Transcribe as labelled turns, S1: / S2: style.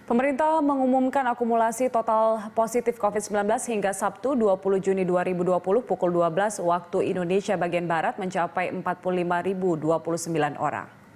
S1: Pemerintah mengumumkan akumulasi total positif COVID-19 hingga Sabtu 20 Juni 2020 pukul 12 waktu Indonesia bagian Barat mencapai 45.029 orang.